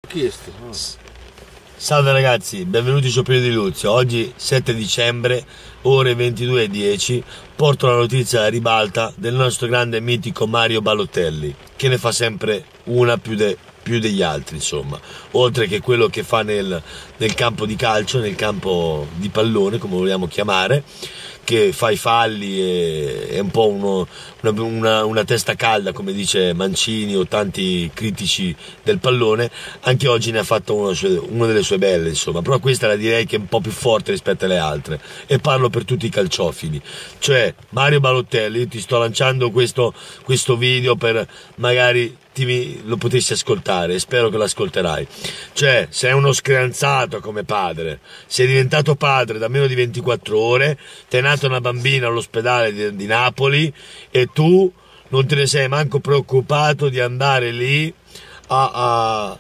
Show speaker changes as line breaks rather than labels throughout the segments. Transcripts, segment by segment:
Chiesto.
Salve ragazzi, benvenuti su Piero di Luzio. Oggi 7 dicembre, ore 22:10, porto la notizia alla ribalta del nostro grande mitico Mario Balotelli, che ne fa sempre una più degli altri, insomma, oltre che quello che fa nel campo di calcio, nel campo di pallone, come vogliamo chiamare, che fa i falli e è un po' una testa calda, come dice Mancini o tanti critici del pallone. Anche oggi ne ha fatto una delle sue belle, insomma, però questa la direi che è un po' più forte rispetto alle altre, e parlo per tutti i calciofili. Cioè, Mario Balotelli, io ti sto lanciando questo video per magari lo potessi ascoltare, e spero che lo ascolterai. Cioè, sei uno screanzato come padre, sei diventato padre da meno di 24 ore, ti è nata una bambina all'ospedale di Napoli e tu non te ne sei manco preoccupato di andare lì a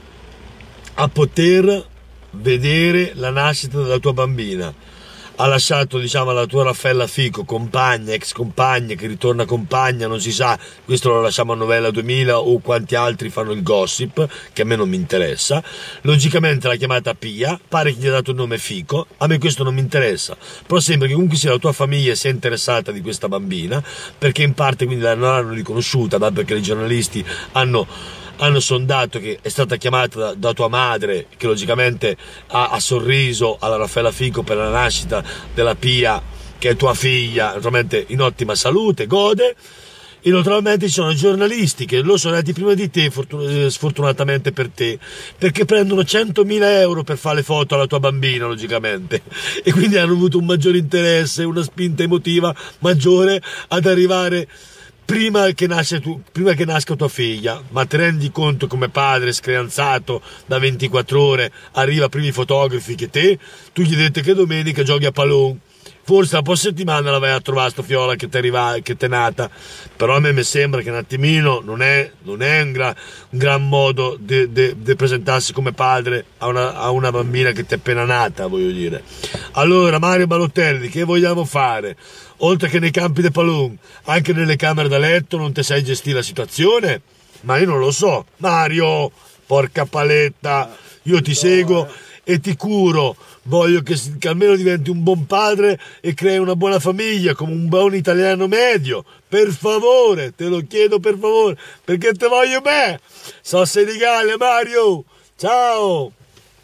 poter vedere la nascita della tua bambina. Ha lasciato, diciamo, alla tua Raffaella Fico, compagna, ex compagna, che ritorna compagna, non si sa, questo lo lasciamo a Novella 2000 o quanti altri fanno il gossip, che a me non mi interessa. Logicamente l'ha chiamata Pia, pare che gli ha dato il nome Fico, a me questo non mi interessa, però sembra che comunque sia la tua famiglia sia interessata di questa bambina, perché in parte quindi non l'hanno riconosciuta, ma perché i giornalisti hanno sondato che è stata chiamata da tua madre, che logicamente ha sorriso alla Raffaella Fico per la nascita della Pia, che è tua figlia, naturalmente in ottima salute, gode. E naturalmente ci sono giornalisti che lo sono andati prima di te, sfortunatamente per te, perché prendono 100.000 euro per fare le foto alla tua bambina, logicamente, e quindi hanno avuto un maggiore interesse, una spinta emotiva maggiore ad arrivare prima che nasca tua figlia. Ma ti rendi conto come padre screanzato da 24 ore arriva primi fotografi che tu gli dite che domenica giochi a pallone, forse la prossima settimana la vai a trovare sta fiola che ti è nata. Però a me mi sembra che un attimino non è un gran modo di presentarsi come padre a una bambina che ti è appena nata, voglio dire. Allora, Mario Balotelli, che vogliamo fare? Oltre che nei campi di pallone, anche nelle camere da letto non ti sai gestire la situazione? Ma io non lo so. Mario, porca paletta, io ti seguo e ti curo. Voglio che almeno diventi un buon padre e crei una buona famiglia come un buon italiano medio. Per favore, te lo chiedo per favore, perché te voglio bene. So sei di Gallia, Mario. Ciao.